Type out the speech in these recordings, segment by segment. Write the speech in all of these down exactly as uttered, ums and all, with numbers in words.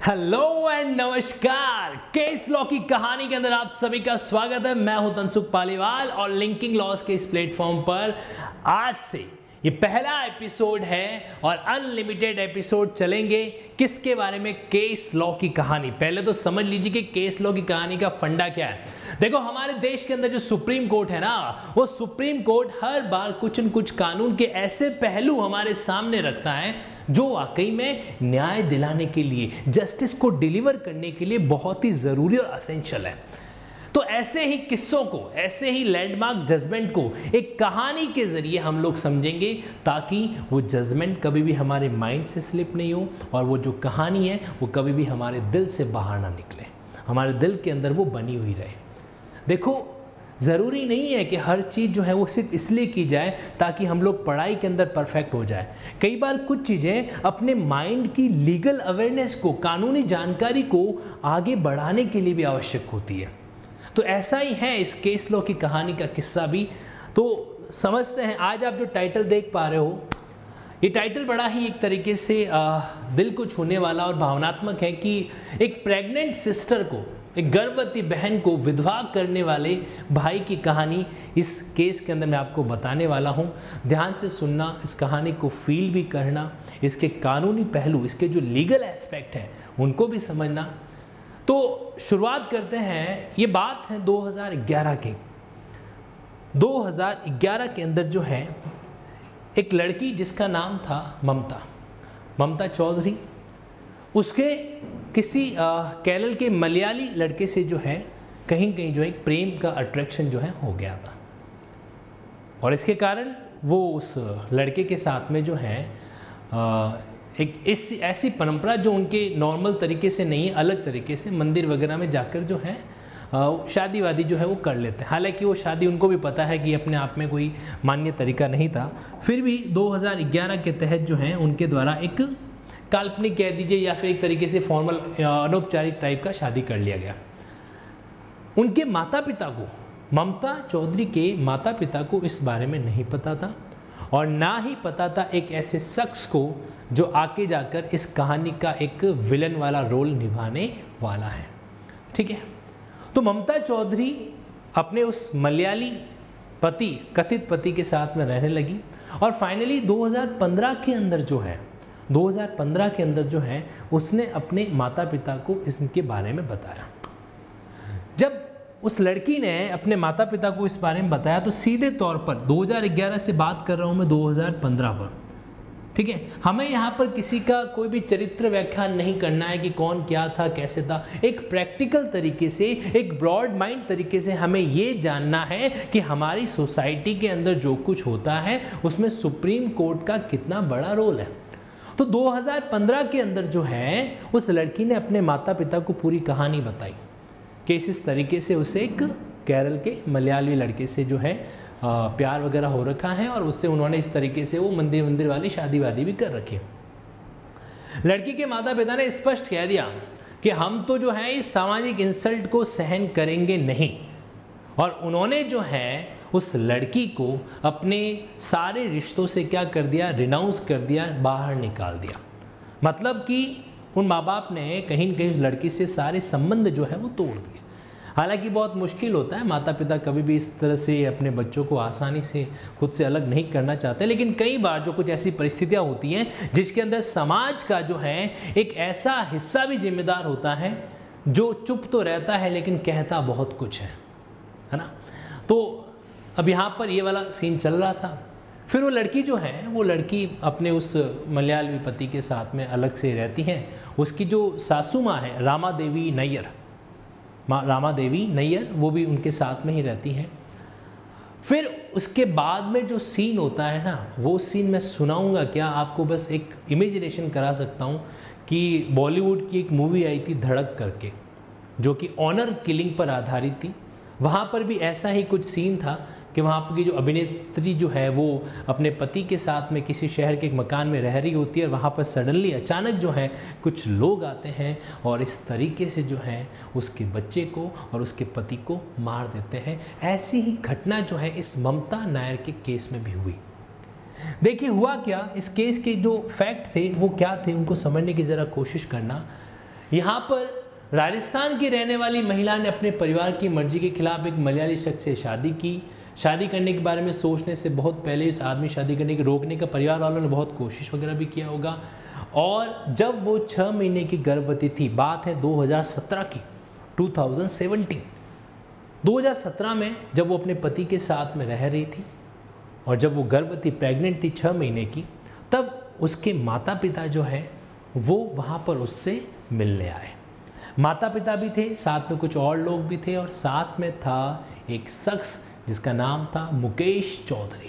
Hello and नमस्कार। Case law की कहानी के अंदर आप सभी का स्वागत है। मैं हूं तनसुख पालीवाल और लिंकिंग लॉस के इस प्लेटफॉर्म पर आज से ये पहला एपिसोड है और अनलिमिटेड एपिसोड चलेंगे। किसके बारे में? केस लॉ की कहानी। पहले तो समझ लीजिए कि केस लॉ की कहानी का फंडा क्या है। देखो, हमारे देश के अंदर जो सुप्रीम कोर्ट है ना, वो सुप्रीम कोर्ट हर बार कुछ न कुछ कानून के ऐसे पहलू हमारे सामने रखता है जो वाकई में न्याय दिलाने के लिए, जस्टिस को डिलीवर करने के लिए बहुत ही जरूरी और असेंशियल है। तो ऐसे ही किस्सों को, ऐसे ही लैंडमार्क जजमेंट को एक कहानी के जरिए हम लोग समझेंगे, ताकि वो जजमेंट कभी भी हमारे माइंड से स्लिप नहीं हो और वो जो कहानी है वो कभी भी हमारे दिल से बाहर ना निकले, हमारे दिल के अंदर वो बनी हुई रहे। देखो, ज़रूरी नहीं है कि हर चीज़ जो है वो सिर्फ इसलिए की जाए ताकि हम लोग पढ़ाई के अंदर परफेक्ट हो जाए। कई बार कुछ चीज़ें अपने माइंड की लीगल अवेयरनेस को, कानूनी जानकारी को आगे बढ़ाने के लिए भी आवश्यक होती है। तो ऐसा ही है इस केस लॉ की कहानी का किस्सा भी। तो समझते हैं। आज आप जो टाइटल देख पा रहे हो, ये टाइटल बड़ा ही एक तरीके से आ, दिल को छूने वाला और भावनात्मक है कि एक प्रेग्नेंट सिस्टर को, एक गर्भवती बहन को विधवा करने वाले भाई की कहानी इस केस के अंदर मैं आपको बताने वाला हूँ। ध्यान से सुनना, इस कहानी को फील भी करना, इसके कानूनी पहलू, इसके जो लीगल एस्पेक्ट हैं उनको भी समझना। तो शुरुआत करते हैं। ये बात है दो हज़ार ग्यारह की। दो हज़ार ग्यारह के अंदर जो है एक लड़की जिसका नाम था ममता ममता चौधरी, उसके किसी केरल के मलयाली लड़के से जो है कहीं कहीं जो है एक प्रेम का अट्रैक्शन जो है हो गया था, और इसके कारण वो उस लड़के के साथ में जो है आ, एक इस ऐसी परंपरा जो उनके नॉर्मल तरीके से नहीं, अलग तरीके से मंदिर वगैरह में जाकर जो है शादी वादी जो है वो कर लेते हैं। हालांकि वो शादी उनको भी पता है कि अपने आप में कोई मान्य तरीका नहीं था, फिर भी दो हज़ार ग्यारह के तहत जो है उनके द्वारा एक काल्पनिक कह दीजिए या फिर एक तरीके से फॉर्मल, अनौपचारिक टाइप का शादी कर लिया गया। उनके माता पिता को, ममता चौधरी के माता पिता को इस बारे में नहीं पता था, और ना ही पता था एक ऐसे शख्स को जो आके जाकर इस कहानी का एक विलन वाला रोल निभाने वाला है। ठीक है। तो ममता चौधरी अपने उस मलयाली पति, कथित पति के साथ में रहने लगी, और फाइनली दो हज़ार पंद्रह के अंदर जो है दो हज़ार पंद्रह के अंदर जो है उसने अपने माता पिता को इसके बारे में बताया। जब उस लड़की ने अपने माता पिता को इस बारे में बताया तो सीधे तौर पर, दो हज़ार ग्यारह से बात कर रहा हूँ मैं, दो हज़ार पंद्रह पर, ठीक है, हमें यहाँ पर किसी का कोई भी चरित्र व्याख्यान नहीं करना है कि कौन क्या था, कैसे था। एक प्रैक्टिकल तरीके से, एक ब्रॉड माइंड तरीके से हमें ये जानना है कि हमारी सोसाइटी के अंदर जो कुछ होता है उसमें सुप्रीम कोर्ट का कितना बड़ा रोल है। तो दो हज़ार पंद्रह के अंदर जो है उस लड़की ने अपने माता पिता को पूरी कहानी बताई कि इस इस तरीके से उसे एक केरल के मलयाली लड़के से जो है आ, प्यार वगैरह हो रखा है, और उससे उन्होंने इस तरीके से वो मंदिर मंदिर वाली शादी वादी भी कर रखी। लड़की के माता पिता ने स्पष्ट कह दिया कि हम तो जो है इस सामाजिक इंसल्ट को सहन करेंगे नहीं, और उन्होंने जो है उस लड़की को अपने सारे रिश्तों से क्या कर दिया, रिनाउंस कर दिया, बाहर निकाल दिया। मतलब कि उन माँ बाप ने कहीं न कहीं उस लड़की से सारे संबंध जो है वो तोड़ दिए। हालांकि बहुत मुश्किल होता है, माता पिता कभी भी इस तरह से अपने बच्चों को आसानी से खुद से अलग नहीं करना चाहते, लेकिन कई बार जो कुछ ऐसी परिस्थितियाँ होती हैं जिसके अंदर समाज का जो है एक ऐसा हिस्सा भी जिम्मेदार होता है जो चुप तो रहता है लेकिन कहता बहुत कुछ है, है ना। तो अब यहाँ पर ये वाला सीन चल रहा था। फिर वो लड़की जो है, वो लड़की अपने उस मलयाली पति के साथ में अलग से रहती है। उसकी जो सासू माँ है, रामा देवी नैयर, माँ रामा देवी नैयर, वो भी उनके साथ में ही रहती हैं। फिर उसके बाद में जो सीन होता है ना, वो सीन मैं सुनाऊंगा क्या, आपको बस एक इमेजिनेशन करा सकता हूँ कि बॉलीवुड की एक मूवी आई थी धड़क करके, जो कि ऑनर किलिंग पर आधारित थी। वहाँ पर भी ऐसा ही कुछ सीन था कि वहाँ पर की जो अभिनेत्री जो है वो अपने पति के साथ में किसी शहर के एक मकान में रह रही होती है, और वहाँ पर सडनली अचानक जो है कुछ लोग आते हैं और इस तरीके से जो है उसके बच्चे को और उसके पति को मार देते हैं। ऐसी ही घटना जो है इस ममता नायर के केस में भी हुई। देखिए हुआ क्या, इस केस के जो फैक्ट थे वो क्या थे, उनको समझने की ज़रा कोशिश करना। यहाँ पर राजस्थान की रहने वाली महिला ने अपने परिवार की मर्जी के खिलाफ एक मलयाली शख्स से शादी की। शादी करने के बारे में सोचने से बहुत पहले इस आदमी शादी करने के रोकने का परिवार वालों ने बहुत कोशिश वगैरह भी किया होगा। और जब वो छः महीने की गर्भवती थी, बात है दो हज़ार सत्रह की, दो हज़ार सत्रह दो हज़ार सत्रह में जब वो अपने पति के साथ में रह रही थी और जब वो गर्भवती प्रेग्नेंट थी छः महीने की, तब उसके माता पिता जो है वो वहाँ पर उससे मिलने आए। माता पिता भी थे, साथ में कुछ और लोग भी थे और साथ में था एक शख्स जिसका नाम था मुकेश चौधरी।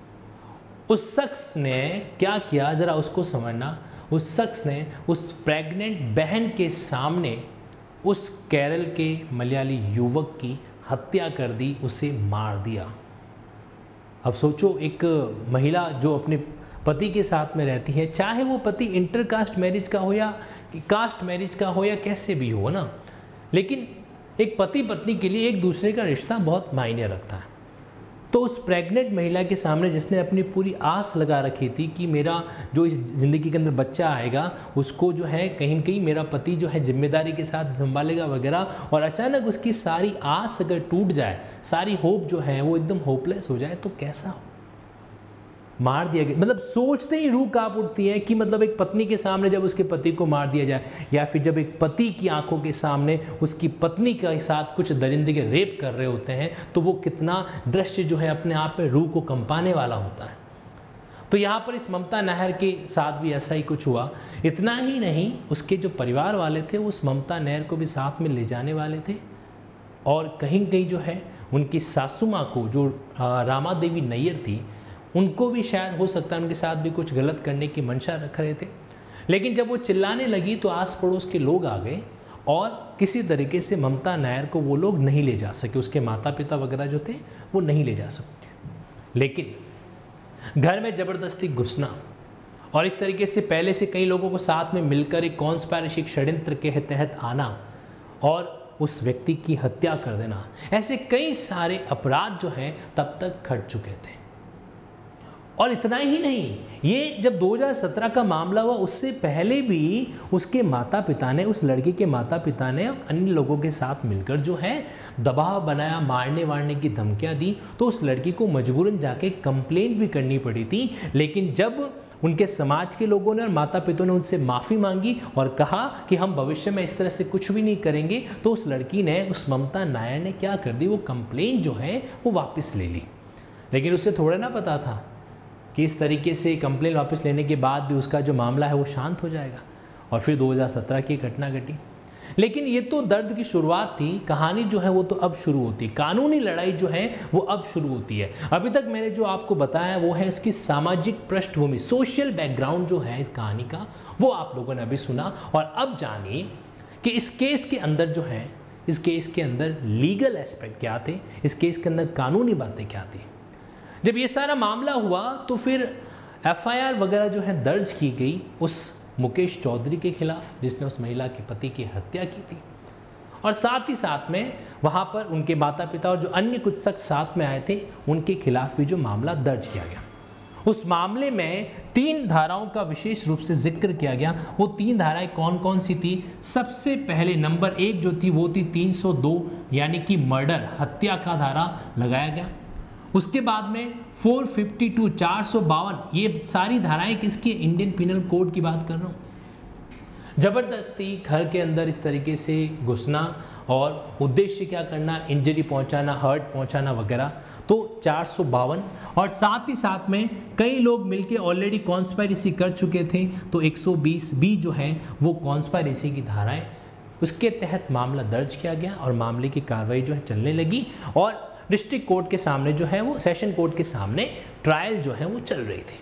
उस शख्स ने क्या किया, ज़रा उसको समझना। उस शख्स ने उस प्रेग्नेंट बहन के सामने उस केरल के मलयाली युवक की हत्या कर दी, उसे मार दिया। अब सोचो, एक महिला जो अपने पति के साथ में रहती है, चाहे वो पति इंटरकास्ट मैरिज का हो या कास्ट मैरिज का हो या कैसे भी हो ना, लेकिन एक पति पत्नी के लिए एक दूसरे का रिश्ता बहुत मायने रखता है। तो उस प्रेग्नेंट महिला के सामने जिसने अपनी पूरी आस लगा रखी थी कि मेरा जो इस ज़िंदगी के अंदर बच्चा आएगा उसको जो है कहीं कहीं मेरा पति जो है जिम्मेदारी के साथ संभालेगा वगैरह, और अचानक उसकी सारी आस अगर टूट जाए, सारी होप जो है वो एकदम होपलेस हो जाए, तो कैसा हो। मार दिया गया, मतलब सोचते ही रूह कांप उठती है कि मतलब एक पत्नी के सामने जब उसके पति को मार दिया जाए, या फिर जब एक पति की आंखों के सामने उसकी पत्नी के साथ कुछ दरिंदे के रेप कर रहे होते हैं, तो वो कितना दृश्य जो है अपने आप में रूह को कंपाने वाला होता है। तो यहाँ पर इस ममता नायर के साथ भी ऐसा ही कुछ हुआ। इतना ही नहीं, उसके जो परिवार वाले थे उस ममता नायर को भी साथ में ले जाने वाले थे, और कहीं कहीं जो है उनकी सासू माँ को, जो रामा देवी नैयर थी, उनको भी शायद हो सकता है उनके साथ भी कुछ गलत करने की मंशा रख रहे थे। लेकिन जब वो चिल्लाने लगी तो आस पड़ोस के लोग आ गए और किसी तरीके से ममता नायर को वो लोग नहीं ले जा सके, उसके माता पिता वगैरह जो थे वो नहीं ले जा सकते। लेकिन घर में ज़बरदस्ती घुसना और इस तरीके से पहले से कई लोगों को साथ में मिलकर एक कॉन्स्पायरेसी षड्यंत्र के तहत आना और उस व्यक्ति की हत्या कर देना, ऐसे कई सारे अपराध जो हैं तब तक घट चुके थे। और इतना ही नहीं, ये जब दो हज़ार सत्रह का मामला हुआ, उससे पहले भी उसके माता पिता ने, उस लड़के के माता पिता ने अन्य लोगों के साथ मिलकर जो है दबाव बनाया, मारने वारने की धमकियां दी। तो उस लड़की को मजबूरन जाके कंप्लेंट भी करनी पड़ी थी। लेकिन जब उनके समाज के लोगों ने और माता पिता ने उनसे माफ़ी मांगी और कहा कि हम भविष्य में इस तरह से कुछ भी नहीं करेंगे, तो उस लड़की ने, उस ममता नायर ने क्या कर दी, वो कंप्लेंट जो है वो वापस ले ली। लेकिन उसे थोड़ा ना पता था कि इस तरीके से कंप्लेंट वापस लेने के बाद भी उसका जो मामला है वो शांत हो जाएगा, और फिर दो हज़ार सत्रह की घटना घटी। लेकिन ये तो दर्द की शुरुआत थी, कहानी जो है वो तो अब शुरू होती है, कानूनी लड़ाई जो है वो अब शुरू होती है। अभी तक मैंने जो आपको बताया वो है इसकी सामाजिक पृष्ठभूमि, सोशल बैकग्राउंड जो है इस कहानी का, वो आप लोगों ने अभी सुना। और अब जानिए कि इस केस के अंदर जो है, इस केस के अंदर लीगल एस्पेक्ट क्या थे, इस केस के अंदर कानूनी बातें क्या थी। जब ये सारा मामला हुआ तो फिर एफ आई आर वगैरह जो है दर्ज की गई उस मुकेश चौधरी के खिलाफ जिसने उस महिला के पति की हत्या की थी, और साथ ही साथ में वहाँ पर उनके माता पिता और जो अन्य कुछ शख्स साथ में आए थे उनके खिलाफ भी जो मामला दर्ज किया गया। उस मामले में तीन धाराओं का विशेष रूप से जिक्र किया गया। वो तीन धाराएं कौन कौन सी थी? सबसे पहले नंबर एक जो थी वो थी तीन सौ दो यानी कि मर्डर, हत्या का धारा लगाया गया। उसके बाद में चार सौ बावन, चार सौ बावन, ये सारी धाराएं किसकी? इंडियन पिनल कोड की बात कर रहा हूँ। जबरदस्ती घर के अंदर इस तरीके से घुसना और उद्देश्य क्या करना, इंजरी पहुंचाना, हर्ट पहुंचाना वगैरह, तो चार सौ बावन। और साथ ही साथ में कई लोग मिलके ऑलरेडी कॉन्स्पायरेसी कर चुके थे, तो एक सौ बीस बी जो है वो कॉन्स्पायरेसी की धाराएं, उसके तहत मामला दर्ज किया गया और मामले की कार्रवाई जो है चलने लगी और डिस्ट्रिक्ट कोर्ट के सामने जो है वो, सेशन कोर्ट के सामने ट्रायल जो है वो चल रही थी।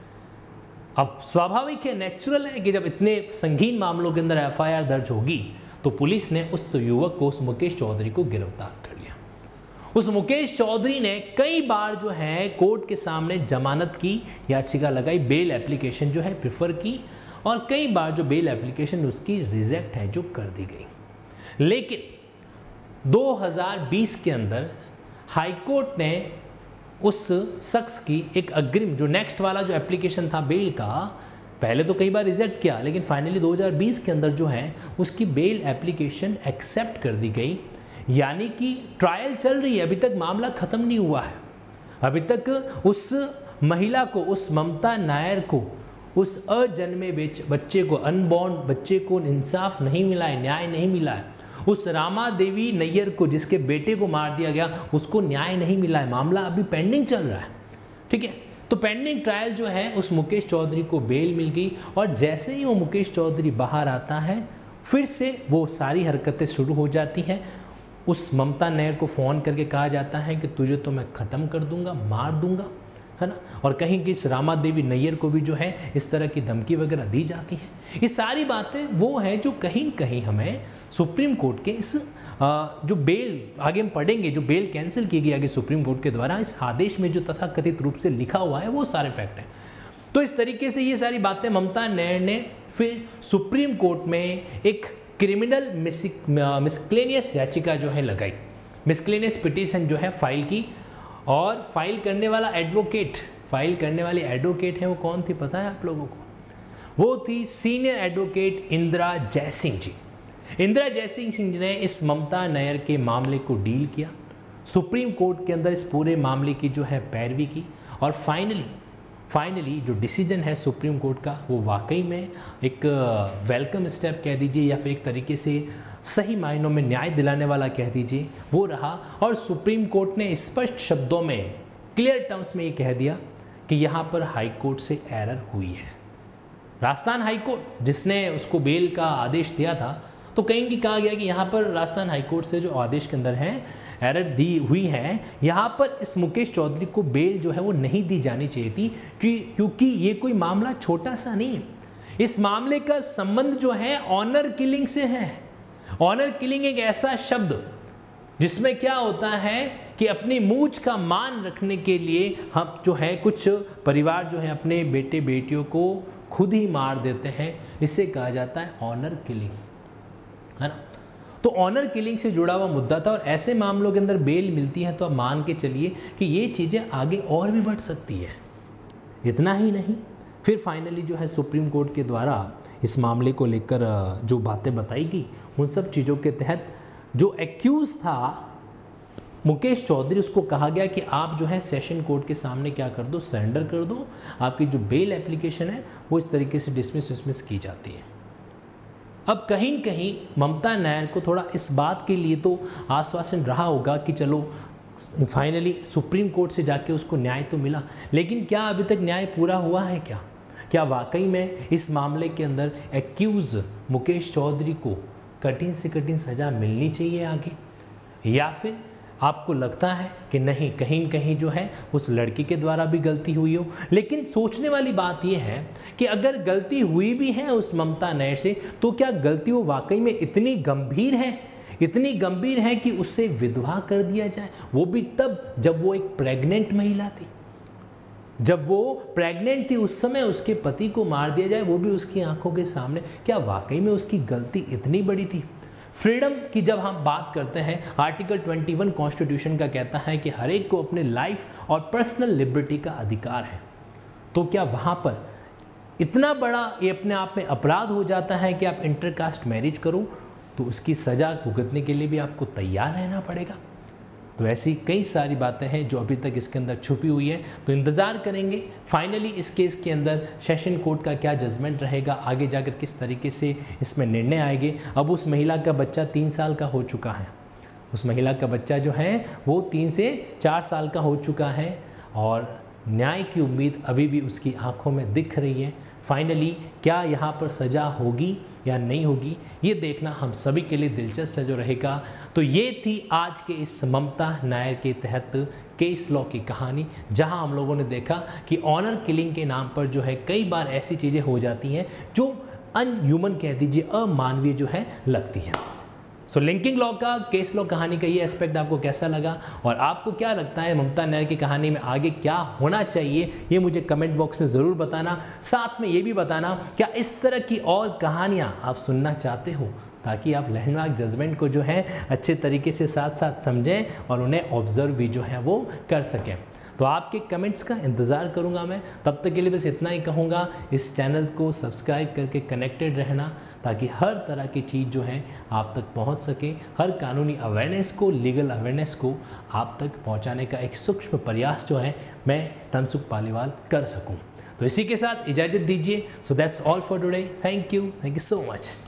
अब स्वाभाविक है, नेचुरल है कि जब इतने संगीन मामलों के अंदर एफ आई आर दर्ज होगी तो पुलिस ने उस युवक को, उस मुकेश चौधरी को गिरफ्तार कर लिया। उस मुकेश चौधरी ने कई बार जो है कोर्ट के सामने जमानत की याचिका लगाई, बेल एप्लीकेशन जो है प्रेफर की, और कई बार जो बेल एप्लीकेशन उसकी रिजेक्ट है जो कर दी गई। लेकिन दो हज़ार बीस के अंदर हाईकोर्ट ने उस शख्स की एक अग्रिम, जो नेक्स्ट वाला जो एप्लीकेशन था बेल का, पहले तो कई बार रिजेक्ट किया, लेकिन फाइनली दो हज़ार बीस के अंदर जो है उसकी बेल एप्लीकेशन एक्सेप्ट कर दी गई। यानी कि ट्रायल चल रही है, अभी तक मामला ख़त्म नहीं हुआ है। अभी तक उस महिला को, उस ममता नायर को, उस अजन्मे बच्चे को, अनबॉर्न बच्चे को इंसाफ नहीं मिला है, न्याय नहीं मिला है। उस रामा देवी नैयर को, जिसके बेटे को मार दिया गया, उसको न्याय नहीं मिला है। मामला अभी पेंडिंग चल रहा है, ठीक है। तो पेंडिंग ट्रायल जो है, उस मुकेश चौधरी को बेल मिल गई और जैसे ही वो मुकेश चौधरी बाहर आता है, फिर से वो सारी हरकतें शुरू हो जाती हैं। उस ममता नायर को फ़ोन करके कहा जाता है कि तुझे तो मैं ख़त्म कर दूंगा, मार दूंगा, है ना। और कहीं कि रामा देवी नैयर को भी जो है इस तरह की धमकी वगैरह दी जाती है। ये सारी बातें वो हैं जो कहीं कहीं हमें सुप्रीम कोर्ट के इस जो बेल, आगे हम पढ़ेंगे, जो बेल कैंसिल की गई आगे सुप्रीम कोर्ट के द्वारा, इस आदेश में जो तथाकथित रूप से लिखा हुआ है वो सारे फैक्ट हैं। तो इस तरीके से ये सारी बातें ममता नायर ने फिर सुप्रीम कोर्ट में एक क्रिमिनल मिसक्लेनियस याचिका जो है लगाई, मिसक्लेनियस पिटीशन जो है फाइल की। और फाइल करने वाला एडवोकेट, फाइल करने वाली एडवोकेट है वो कौन थी पता है आप लोगों को? वो थी सीनियर एडवोकेट इंदिरा जयसिंह जी। इंदिरा जयसिंह सिंह ने इस ममता नायर के मामले को डील किया, सुप्रीम कोर्ट के अंदर इस पूरे मामले की जो है पैरवी की और फाइनली फाइनली जो डिसीजन है सुप्रीम कोर्ट का, वो वाकई में एक वेलकम स्टेप कह दीजिए या फिर एक तरीके से सही मायनों में न्याय दिलाने वाला कह दीजिए, वो रहा। और सुप्रीम कोर्ट ने स्पष्ट शब्दों में, क्लियर टर्म्स में ये कह दिया कि यहाँ पर हाई कोर्ट से एरर हुई है। राजस्थान हाई कोर्ट जिसने उसको बेल का आदेश दिया था, तो कहीं की कहा गया कि यहाँ पर राजस्थान हाई कोर्ट से जो आदेश के अंदर है एरर दी हुई है, यहाँ पर इस मुकेश चौधरी को बेल जो है वो नहीं दी जानी चाहिए थी, कि क्योंकि ये कोई मामला छोटा सा नहीं है। इस मामले का संबंध जो है ऑनर किलिंग से है। ऑनर किलिंग एक ऐसा शब्द जिसमें क्या होता है कि अपनी मूछ का मान रखने के लिए हम जो है, कुछ परिवार जो है अपने बेटे बेटियों को खुद ही मार देते हैं, इससे कहा जाता है ऑनर किलिंग, है ना। तो ऑनर किलिंग से जुड़ा हुआ मुद्दा था और ऐसे मामलों के अंदर बेल मिलती है तो आप मान के चलिए कि ये चीज़ें आगे और भी बढ़ सकती है। इतना ही नहीं, फिर फाइनली जो है सुप्रीम कोर्ट के द्वारा इस मामले को लेकर जो बातें बताई गई, उन सब चीज़ों के तहत जो एक्यूज़ था मुकेश चौधरी, उसको कहा गया कि आप जो है सेशन कोर्ट के सामने क्या कर दो, सरेंडर कर दो। आपकी जो बेल एप्लीकेशन है वो इस तरीके से डिसमिस डिसमिस की जाती है। अब कहीं कहीं ममता नायर को थोड़ा इस बात के लिए तो आश्वासन रहा होगा कि चलो फाइनली सुप्रीम कोर्ट से जाके उसको न्याय तो मिला, लेकिन क्या अभी तक न्याय पूरा हुआ है? क्या क्या वाकई में इस मामले के अंदर एक्यूज़ मुकेश चौधरी को कठिन से कठिन सज़ा मिलनी चाहिए आगे, या फिर आपको लगता है कि नहीं, कहीं कहीं जो है उस लड़की के द्वारा भी गलती हुई हो? लेकिन सोचने वाली बात यह है कि अगर गलती हुई भी है उस ममता नायर से, तो क्या गलती वो वाकई में इतनी गंभीर है, इतनी गंभीर है कि उससे विधवा कर दिया जाए? वो भी तब जब वो एक प्रेग्नेंट महिला थी, जब वो प्रेग्नेंट थी उस समय उसके पति को मार दिया जाए, वो भी उसकी आंखों के सामने। क्या वाकई में उसकी गलती इतनी बड़ी थी? फ्रीडम की जब हम बात करते हैं, आर्टिकल इक्कीस कॉन्स्टिट्यूशन का कहता है कि हर एक को अपने लाइफ और पर्सनल लिबर्टी का अधिकार है। तो क्या वहाँ पर इतना बड़ा ये अपने आप में अपराध हो जाता है कि आप इंटरकास्ट मैरिज करो, तो उसकी सज़ा भुगतने के लिए भी आपको तैयार रहना पड़ेगा? तो ऐसी कई सारी बातें हैं जो अभी तक इसके अंदर छुपी हुई है। तो इंतज़ार करेंगे फाइनली इस केस के अंदर सेशन कोर्ट का क्या जजमेंट रहेगा, आगे जाकर किस तरीके से इसमें निर्णय आएंगे। अब उस महिला का बच्चा तीन साल का हो चुका है, उस महिला का बच्चा जो है वो तीन से चार साल का हो चुका है और न्याय की उम्मीद अभी भी उसकी आंखों में दिख रही है। फाइनली क्या यहाँ पर सज़ा होगी या नहीं होगी, ये देखना हम सभी के लिए दिलचस्प है जो रहेगा। तो ये थी आज के इस ममता नायर के तहत केस लॉ की कहानी, जहां हम लोगों ने देखा कि ऑनर किलिंग के नाम पर जो है कई बार ऐसी चीज़ें हो जाती हैं जो अनह्यूमन कह दीजिए, अमानवीय जो है लगती हैं। सो लिंकिंग लॉ का, केस लॉ कहानी का ये एस्पेक्ट आपको कैसा लगा और आपको क्या लगता है ममता नायर की कहानी में आगे क्या होना चाहिए, ये मुझे कमेंट बॉक्स में ज़रूर बताना। साथ में ये भी बताना क्या इस तरह की और कहानियाँ आप सुनना चाहते हो, ताकि आप लैंडमार्क जजमेंट को जो है अच्छे तरीके से साथ साथ समझें और उन्हें ऑब्जर्व भी जो है वो कर सकें। तो आपके कमेंट्स का इंतज़ार करूंगा मैं। तब तक के लिए बस इतना ही कहूँगा, इस चैनल को सब्सक्राइब करके कनेक्टेड रहना, ताकि हर तरह की चीज़ जो है आप तक पहुंच सके। हर कानूनी अवेयरनेस को, लीगल अवेयरनेस को आप तक पहुंचाने का एक सूक्ष्म प्रयास जो है मैं तनसुख पालीवाल कर सकूं। तो इसी के साथ इजाज़त दीजिए। So that's all for today. Thank you, thank you so much.